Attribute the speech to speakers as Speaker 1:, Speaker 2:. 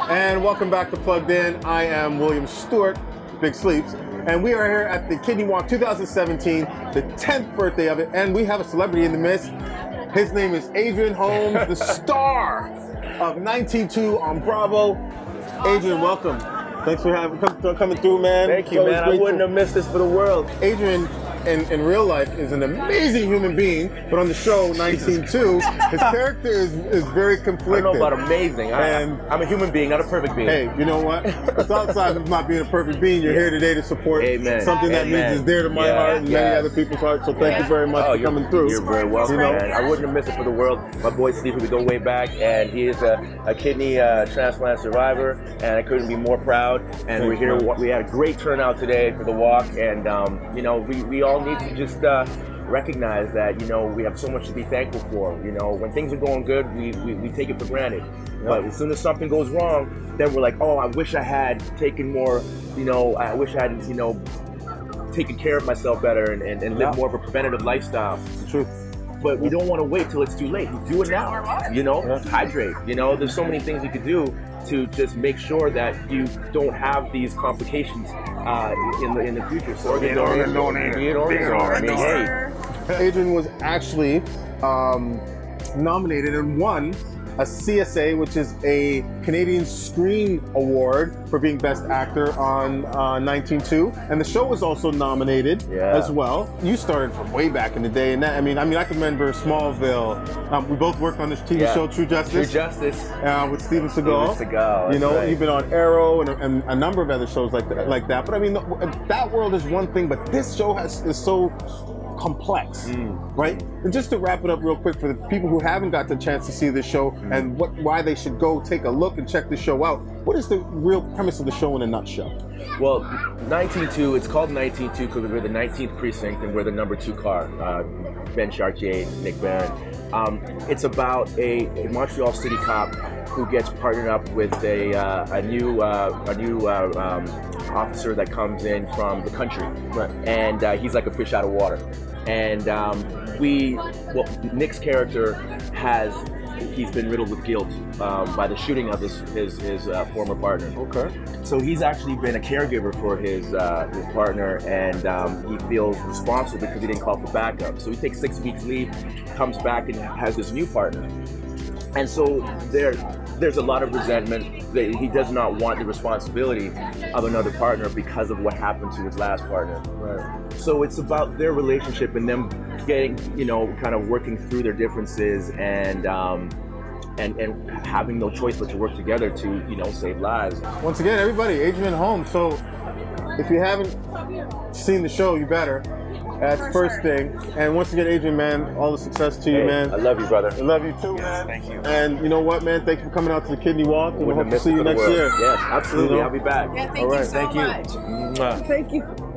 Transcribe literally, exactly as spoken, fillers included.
Speaker 1: And welcome back to Plugged In. I am William Stewart, Big Sleeps, and we are here at the Kidney Walk twenty seventeen, the tenth birthday of it, and we have a celebrity in the midst. His name is Adrian Holmes, the star of nineteen two on Bravo. Adrian, welcome. Thanks for having come, coming through, man.
Speaker 2: Thank you, man. I wouldn't have missed this for the world.
Speaker 1: Adrian, in, in real life, is an amazing human being, but on the show nineteen two, his character is, is very conflicted.
Speaker 2: I don't know about amazing. I,
Speaker 1: and
Speaker 2: I'm a human being, not a perfect being.
Speaker 1: Hey, you know what? It's outside of not being a perfect being. You're
Speaker 2: yeah.
Speaker 1: here today to support
Speaker 2: Amen.
Speaker 1: something that
Speaker 2: Amen.
Speaker 1: means is dear to my
Speaker 2: yeah.
Speaker 1: heart and
Speaker 2: yeah.
Speaker 1: many other people's hearts. So thank
Speaker 2: yeah.
Speaker 1: you very much
Speaker 2: oh,
Speaker 1: for coming through.
Speaker 2: You're very welcome,
Speaker 1: you know?
Speaker 2: man. I wouldn't have missed it for the world. My boy Steve, we go way back, and he is a, a kidney uh, transplant survivor, and I couldn't be more proud. And
Speaker 1: Thanks,
Speaker 2: we're here.
Speaker 1: man.
Speaker 2: We had a great turnout today for the walk, and um, you know, we, we all need to just uh, recognize that, you know, we have so much to be thankful for. You know, when things are going good, we, we, we take it for granted. Yeah. But as soon as something goes wrong, then we're like, oh, I wish I had taken more, you know, I wish I had, you know, taken care of myself better and, and, and live yeah. more of a preventative lifestyle.
Speaker 1: It's the truth.
Speaker 2: But we don't want to wait till it's too late. Do it now, you know, yeah. hydrate. You know, there's so many things you could do to just make sure that you don't have these complications uh, in the in the future. So
Speaker 3: Organ donor, donor,
Speaker 2: be an organ donor. I mean, hey.
Speaker 1: Adrian was actually um, nominated and won a C S A, which is a Canadian Screen Award for being Best Actor on uh, nineteen two, and the show was also nominated
Speaker 2: yeah.
Speaker 1: as well. You started from way back in the day, and that, I mean, I mean, I can remember Smallville. Um, we both worked on this T V
Speaker 2: yeah.
Speaker 1: show, True Justice.
Speaker 2: True Justice
Speaker 1: uh, with Steven Seagal.
Speaker 2: Steven Seagal,
Speaker 1: you know,
Speaker 2: right.
Speaker 1: you've been on Arrow and, and a number of other shows like that. Like that. But I mean, that world is one thing, but this show has is so complex, mm. right? And just to wrap it up real quick for the people who haven't got the chance to see this show mm. and what why they should go take a look and check the show out, what is the real premise of the show in a nutshell?
Speaker 2: Well, nineteen two, it's called nineteen two because we're the nineteenth precinct and we're the number two car. Uh, Ben Chartier, Nick Barron. Um, it's about a, a Montreal City cop who gets partnered up with a, uh, a new, uh, a new uh, um, officer that comes in from the country.
Speaker 1: Right.
Speaker 2: And uh, he's like a fish out of water. And um, we, well, Nick's character has, he's been riddled with guilt um, by the shooting of his his, his uh, former partner.
Speaker 1: Okay.
Speaker 2: So he's actually been a caregiver for his uh, his partner, and um, he feels responsible because he didn't call for backup. So he takes six weeks leave, comes back, and has this new partner. And so there, there's a lot of resentment that he does not want the responsibility of another partner because of what happened to his last partner.
Speaker 1: Right.
Speaker 2: So it's about their relationship and them getting, you know, kind of working through their differences and um, and and having no choice but to work together to, you know, save lives.
Speaker 1: Once again, everybody, Adrian Holmes. So if you haven't seen the show, you better. That's the first sure. thing. And once again, Adrian, man, all the success to you,
Speaker 2: hey,
Speaker 1: man.
Speaker 2: I love you, brother.
Speaker 1: I love you too,
Speaker 3: yes,
Speaker 1: man.
Speaker 3: Thank you.
Speaker 1: And you know what, man? Thank you for coming out to the Kidney Walk. And we hope to see you next
Speaker 2: world.
Speaker 1: year.
Speaker 2: Yes, absolutely.
Speaker 1: You know?
Speaker 2: I'll be back.
Speaker 4: Yeah, thank
Speaker 1: all right.
Speaker 4: you so
Speaker 2: Thank
Speaker 4: much.
Speaker 2: you.
Speaker 4: Thank you.